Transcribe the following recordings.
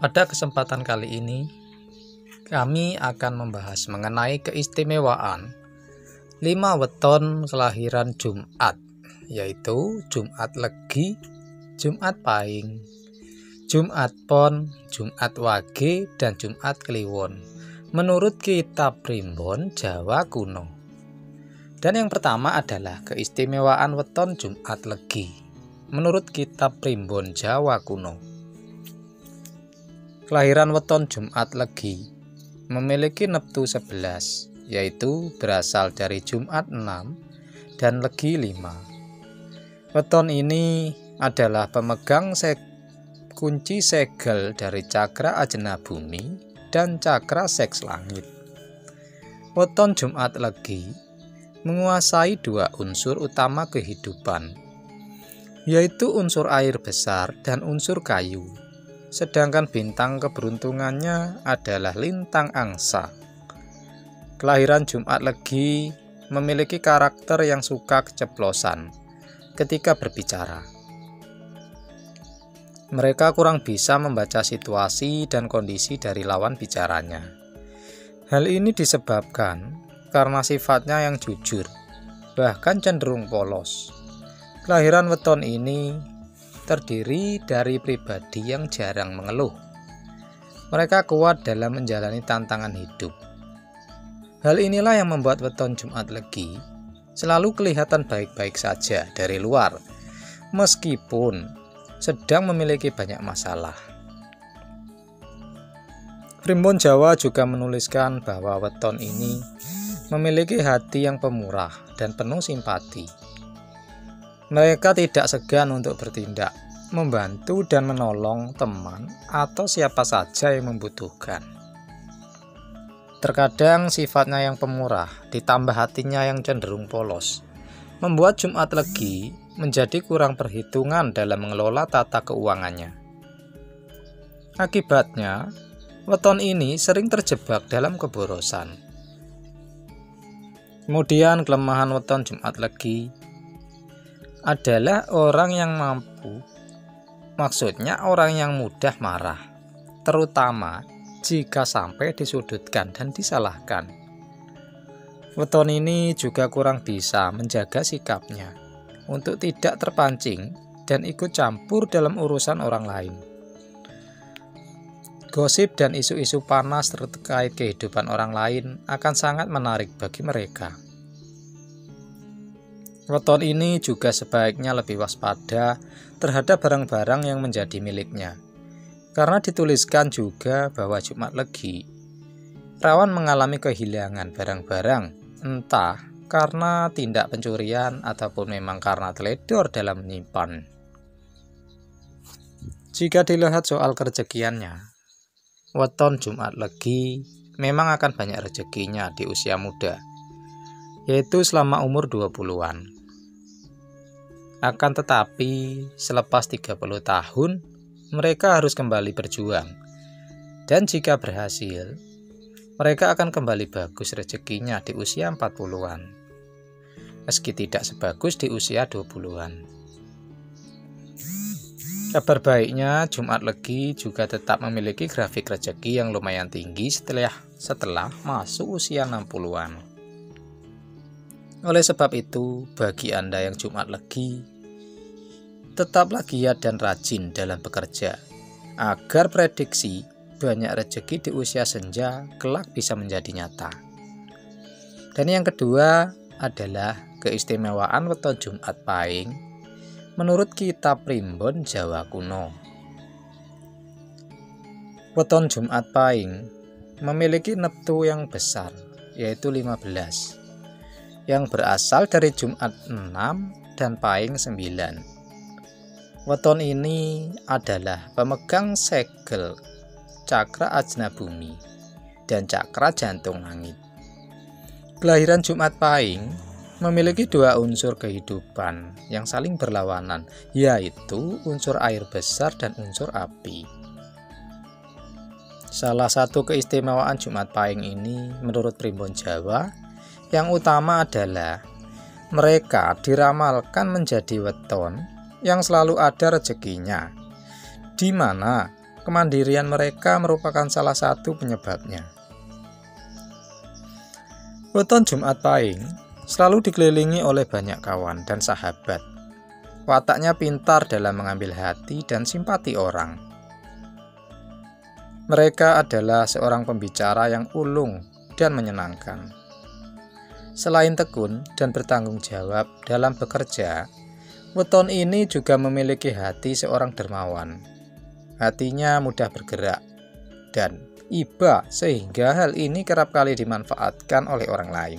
Pada kesempatan kali ini, kami akan membahas mengenai keistimewaan 5 weton kelahiran Jumat, yaitu Jumat Legi, Jumat Pahing, Jumat Pon, Jumat Wage, dan Jumat Kliwon menurut Kitab Primbon Jawa Kuno. Dan yang pertama adalah keistimewaan weton Jumat Legi menurut Kitab Primbon Jawa Kuno. Kelahiran weton Jumat Legi memiliki neptu 11, yaitu berasal dari Jumat 6 dan Legi 5. Weton ini adalah pemegang kunci segel dari cakra ajna bumi dan cakra seks langit. Weton Jumat Legi menguasai 2 unsur utama kehidupan, yaitu unsur air besar dan unsur kayu. Sedangkan bintang keberuntungannya adalah lintang angsa. Kelahiran Jumat Legi memiliki karakter yang suka keceplosan ketika berbicara. Mereka kurang bisa membaca situasi dan kondisi dari lawan bicaranya. Hal ini disebabkan karena sifatnya yang jujur, bahkan cenderung polos. Kelahiran weton ini terdiri dari pribadi yang jarang mengeluh. Mereka kuat dalam menjalani tantangan hidup. Hal inilah yang membuat weton Jumat Legi selalu kelihatan baik-baik saja dari luar, meskipun sedang memiliki banyak masalah. Primbon Jawa juga menuliskan bahwa weton ini memiliki hati yang pemurah dan penuh simpati. Mereka tidak segan untuk bertindak, membantu dan menolong teman atau siapa saja yang membutuhkan. Terkadang sifatnya yang pemurah ditambah hatinya yang cenderung polos membuat Jumat Legi menjadi kurang perhitungan dalam mengelola tata keuangannya. Akibatnya, weton ini sering terjebak dalam keborosan. Kemudian kelemahan weton Jumat Legi adalah orang yang mampu, maksudnya orang yang mudah marah, terutama jika sampai disudutkan dan disalahkan. Weton ini juga kurang bisa menjaga sikapnya untuk tidak terpancing dan ikut campur dalam urusan orang lain. Gosip dan isu-isu panas terkait kehidupan orang lain akan sangat menarik bagi mereka. Weton ini juga sebaiknya lebih waspada terhadap barang-barang yang menjadi miliknya, karena dituliskan juga bahwa Jumat Legi rawan mengalami kehilangan barang-barang, entah karena tindak pencurian ataupun memang karena teledor dalam menyimpan. Jika dilihat soal kerezekiannya, weton Jumat Legi memang akan banyak rezekinya di usia muda, yaitu selama umur 20-an. Akan tetapi, selepas 30 tahun, mereka harus kembali berjuang. Dan jika berhasil, mereka akan kembali bagus rezekinya di usia 40-an. Meski tidak sebagus di usia 20-an. Kabar baiknya, Jumat Legi juga tetap memiliki grafik rezeki yang lumayan tinggi setelah masuk usia 60-an. Oleh sebab itu, bagi Anda yang Jumat Legi, tetaplah giat dan rajin dalam bekerja, agar prediksi banyak rezeki di usia senja kelak bisa menjadi nyata. Dan yang kedua adalah keistimewaan weton Jumat Pahing menurut Kitab Primbon Jawa Kuno. Weton Jumat Pahing memiliki neptu yang besar, yaitu 15, yang berasal dari Jumat 6 dan Pahing 9. Weton ini adalah pemegang segel cakra ajna bumi dan cakra jantung langit. Kelahiran Jumat Pahing memiliki 2 unsur kehidupan yang saling berlawanan, yaitu unsur air besar dan unsur api. Salah satu keistimewaan Jumat Pahing ini menurut Primbon Jawa yang utama adalah mereka diramalkan menjadi weton yang selalu ada rezekinya, di mana kemandirian mereka merupakan salah satu penyebabnya. Weton Jumat Pahing selalu dikelilingi oleh banyak kawan dan sahabat. Wataknya pintar dalam mengambil hati dan simpati orang. Mereka adalah seorang pembicara yang ulung dan menyenangkan. Selain tekun dan bertanggung jawab dalam bekerja, weton ini juga memiliki hati seorang dermawan. Hatinya mudah bergerak dan iba, sehingga hal ini kerap kali dimanfaatkan oleh orang lain.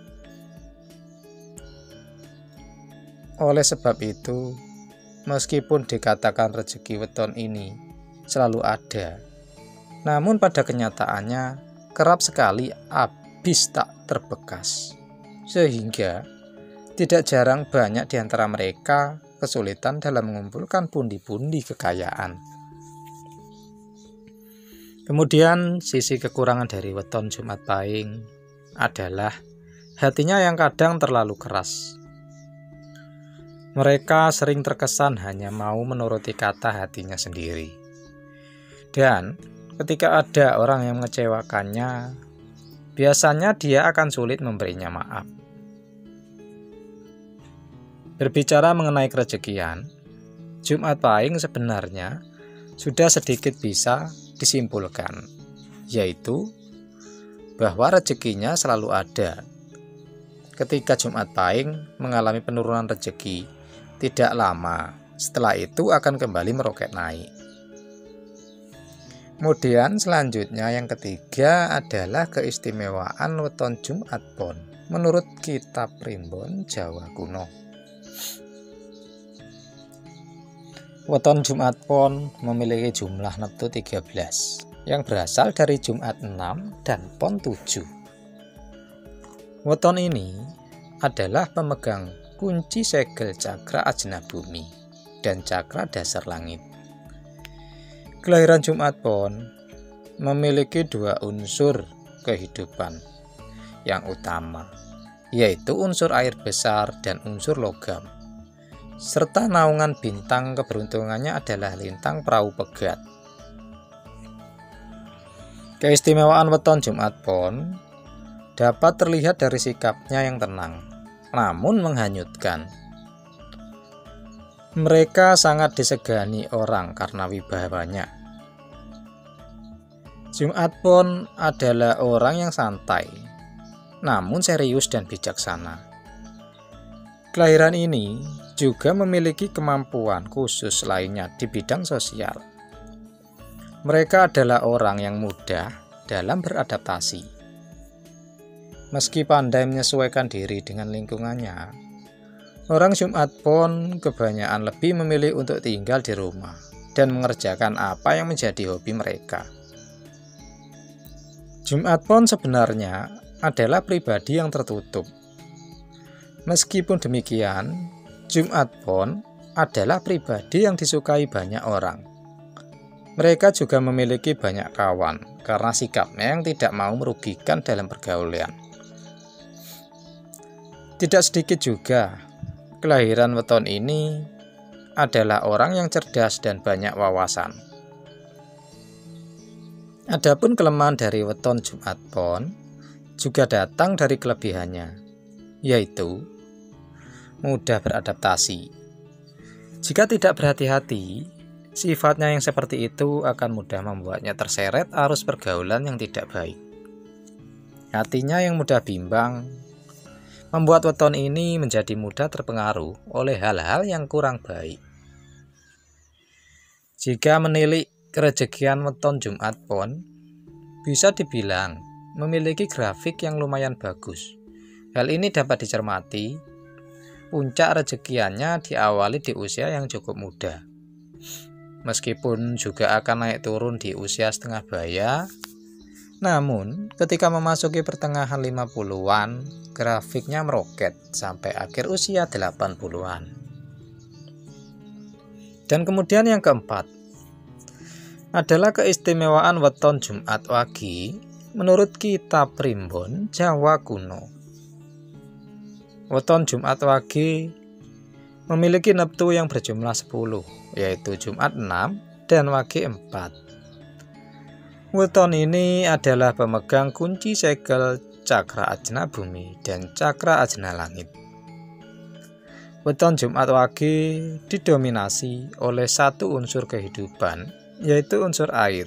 Oleh sebab itu, meskipun dikatakan rezeki weton ini selalu ada, namun pada kenyataannya kerap sekali habis tak terbekas, sehingga tidak jarang banyak di antara mereka kesulitan dalam mengumpulkan pundi-pundi kekayaan. Kemudian sisi kekurangan dari weton Jumat Pahing adalah hatinya yang kadang terlalu keras. Mereka sering terkesan hanya mau menuruti kata hatinya sendiri. Dan ketika ada orang yang mengecewakannya, biasanya dia akan sulit memberinya maaf. Berbicara mengenai kerejekian, Jumat Pahing sebenarnya sudah sedikit bisa disimpulkan, yaitu bahwa rezekinya selalu ada. Ketika Jumat Pahing mengalami penurunan rezeki, tidak lama setelah itu akan kembali meroket naik. Kemudian selanjutnya yang ketiga adalah keistimewaan weton Jumat Pon menurut kitab Primbon Jawa Kuno. Weton Jumat Pon memiliki jumlah neptu 13 yang berasal dari Jumat 6 dan Pon 7. Weton ini adalah pemegang kunci segel cakra ajna bumi dan cakra dasar langit. Kelahiran Jumat Pon memiliki dua unsur kehidupan yang utama, yaitu unsur air besar dan unsur logam. Serta naungan bintang keberuntungannya adalah lintang perahu pegat. Keistimewaan weton Jumat Pon dapat terlihat dari sikapnya yang tenang, namun menghanyutkan. Mereka sangat disegani orang karena wibawanya. Jumat Pon adalah orang yang santai, namun serius dan bijaksana. Kelahiran ini juga memiliki kemampuan khusus lainnya di bidang sosial. Mereka adalah orang yang mudah dalam beradaptasi. Meski pandai menyesuaikan diri dengan lingkungannya, orang Jumat Pon kebanyakan lebih memilih untuk tinggal di rumah dan mengerjakan apa yang menjadi hobi mereka. Jumat Pon sebenarnya adalah pribadi yang tertutup. Meskipun demikian, Jumat Pon adalah pribadi yang disukai banyak orang. Mereka juga memiliki banyak kawan karena sikapnya yang tidak mau merugikan dalam pergaulan. Tidak sedikit juga, kelahiran weton ini adalah orang yang cerdas dan banyak wawasan. Adapun kelemahan dari weton Jumat Pon juga datang dari kelebihannya, yaitu mudah beradaptasi. Jika tidak berhati-hati, sifatnya yang seperti itu akan mudah membuatnya terseret arus pergaulan yang tidak baik. Hatinya yang mudah bimbang membuat weton ini menjadi mudah terpengaruh oleh hal-hal yang kurang baik. Jika menilik kerejekian weton Jumat Pon, bisa dibilang memiliki grafik yang lumayan bagus. Hal ini dapat dicermati. Puncak rezekiannya diawali di usia yang cukup muda. Meskipun juga akan naik turun di usia setengah baya, namun ketika memasuki pertengahan 50-an, grafiknya meroket sampai akhir usia 80-an. Dan kemudian yang keempat adalah keistimewaan weton Jumat Wage menurut kitab Primbon Jawa Kuno. Weton Jumat Wage memiliki neptu yang berjumlah 10, yaitu Jumat 6 dan Wage 4. Weton ini adalah pemegang kunci segel cakra ajna bumi dan cakra ajna langit. Weton Jumat Wage didominasi oleh satu unsur kehidupan, yaitu unsur air.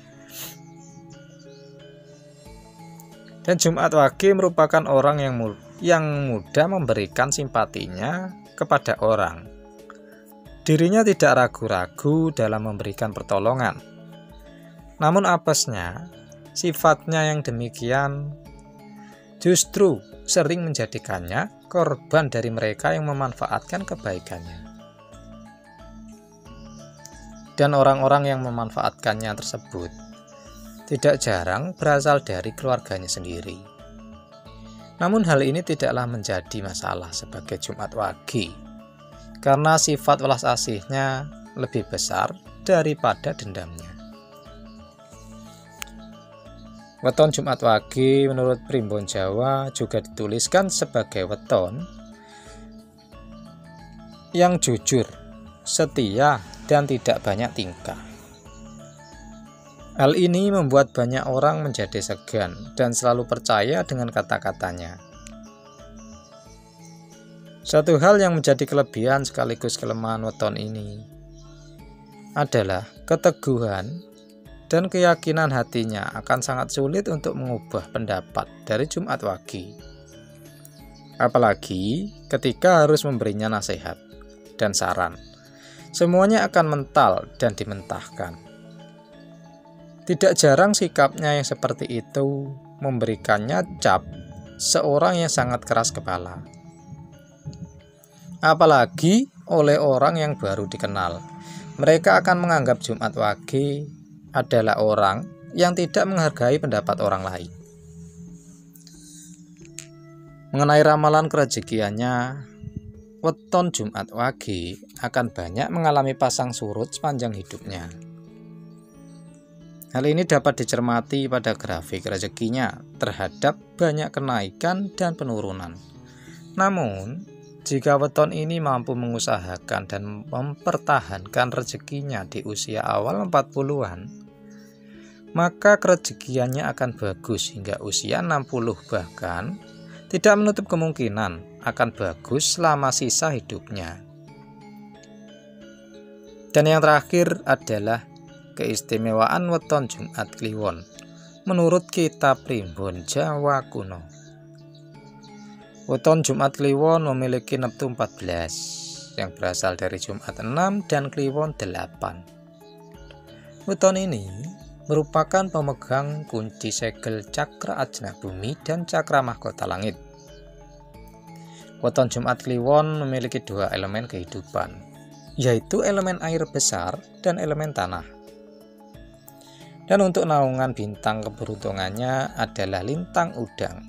Dan Jumat Wage merupakan orang yang mudah memberikan simpatinya kepada orang. Dirinya tidak ragu-ragu dalam memberikan pertolongan. Namun apesnya, sifatnya yang demikian justru sering menjadikannya korban dari mereka yang memanfaatkan kebaikannya. Dan orang-orang yang memanfaatkannya tersebut tidak jarang berasal dari keluarganya sendiri. Namun hal ini tidaklah menjadi masalah sebagai Jumat Wage, karena sifat welas asihnya lebih besar daripada dendamnya. Weton Jumat Wage menurut Primbon Jawa juga dituliskan sebagai weton yang jujur, setia, dan tidak banyak tingkah. Hal ini membuat banyak orang menjadi segan dan selalu percaya dengan kata-katanya. Satu hal yang menjadi kelebihan sekaligus kelemahan weton ini adalah keteguhan dan keyakinan hatinya akan sangat sulit untuk mengubah pendapat dari Jumat Wage. Apalagi ketika harus memberinya nasihat dan saran, semuanya akan mental dan dimentahkan. Tidak jarang sikapnya yang seperti itu memberikannya cap seorang yang sangat keras kepala. Apalagi oleh orang yang baru dikenal, mereka akan menganggap Jumat Wage adalah orang yang tidak menghargai pendapat orang lain. Mengenai ramalan kerezekiannya, weton Jumat Wage akan banyak mengalami pasang surut sepanjang hidupnya. Hal ini dapat dicermati pada grafik rezekinya terhadap banyak kenaikan dan penurunan. Namun, jika weton ini mampu mengusahakan dan mempertahankan rezekinya di usia awal 40-an, maka kerezekiannya akan bagus hingga usia 60, bahkan tidak menutup kemungkinan akan bagus selama sisa hidupnya. Dan yang terakhir adalah keistimewaan weton Jumat Kliwon menurut kitab Primbon Jawa kuno. Weton Jumat Kliwon memiliki neptu 14 yang berasal dari Jumat 6 dan Kliwon 8. Weton ini merupakan pemegang kunci segel cakra ajna bumi dan cakra mahkota langit. Weton Jumat Kliwon memiliki dua elemen kehidupan, yaitu elemen air besar dan elemen tanah. Dan untuk naungan bintang keberuntungannya adalah lintang udang.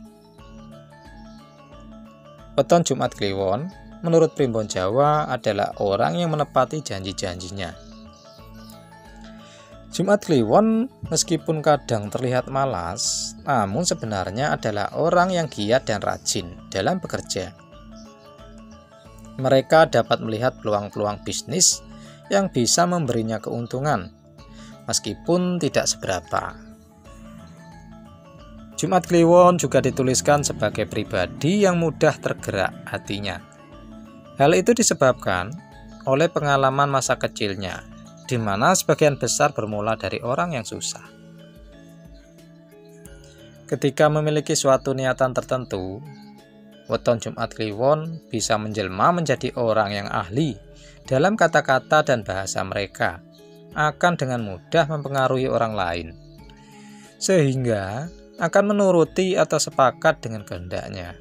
Weton Jumat Kliwon menurut Primbon Jawa adalah orang yang menepati janji-janjinya. Jumat Kliwon meskipun kadang terlihat malas, namun sebenarnya adalah orang yang giat dan rajin dalam bekerja. Mereka dapat melihat peluang-peluang bisnis yang bisa memberinya keuntungan, meskipun tidak seberapa. Jumat Kliwon juga dituliskan sebagai pribadi yang mudah tergerak hatinya. Hal itu disebabkan oleh pengalaman masa kecilnya, di mana sebagian besar bermula dari orang yang susah. Ketika memiliki suatu niatan tertentu, weton Jumat Kliwon bisa menjelma menjadi orang yang ahli dalam kata-kata dan bahasa mereka, akan dengan mudah mempengaruhi orang lain, sehingga akan menuruti atau sepakat dengan kehendaknya.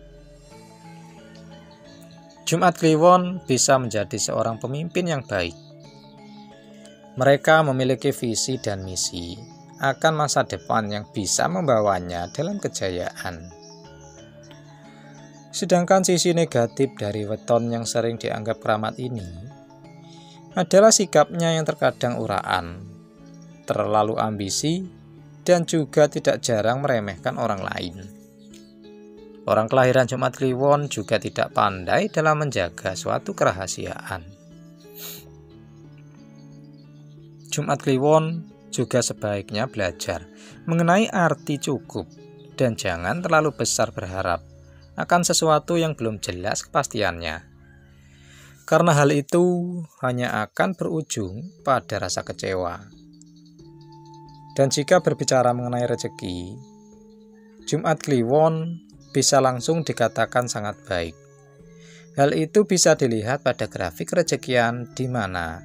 Jumat Kliwon bisa menjadi seorang pemimpin yang baik. Mereka memiliki visi dan misi akan masa depan yang bisa membawanya dalam kejayaan. Sedangkan sisi negatif dari weton yang sering dianggap keramat ini adalah sikapnya yang terkadang uraan, terlalu ambisi, dan juga tidak jarang meremehkan orang lain. Orang kelahiran Jumat Kliwon juga tidak pandai dalam menjaga suatu kerahasiaan. Jumat Kliwon juga sebaiknya belajar mengenai arti cukup dan jangan terlalu besar berharap akan sesuatu yang belum jelas kepastiannya. Karena hal itu hanya akan berujung pada rasa kecewa. Dan jika berbicara mengenai rezeki, Jumat Kliwon bisa langsung dikatakan sangat baik. Hal itu bisa dilihat pada grafik rezekian di mana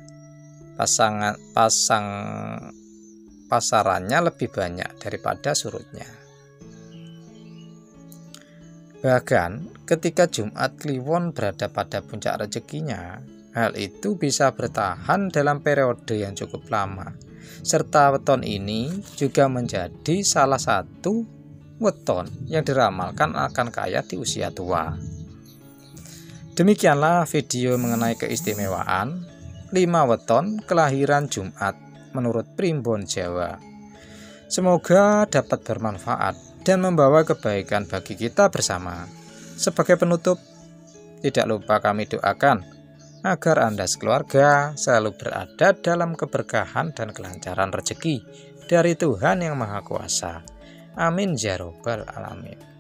pasarannya lebih banyak daripada surutnya. Bahkan ketika Jumat Kliwon berada pada puncak rezekinya, hal itu bisa bertahan dalam periode yang cukup lama. Serta weton ini juga menjadi salah satu weton yang diramalkan akan kaya di usia tua. Demikianlah video mengenai keistimewaan 5 weton kelahiran Jumat menurut Primbon Jawa. Semoga dapat bermanfaat dan membawa kebaikan bagi kita bersama. Sebagai penutup, tidak lupa kami doakan agar Anda sekeluarga selalu berada dalam keberkahan dan kelancaran rezeki dari Tuhan Yang Maha Kuasa. Amin ya robbal alamin.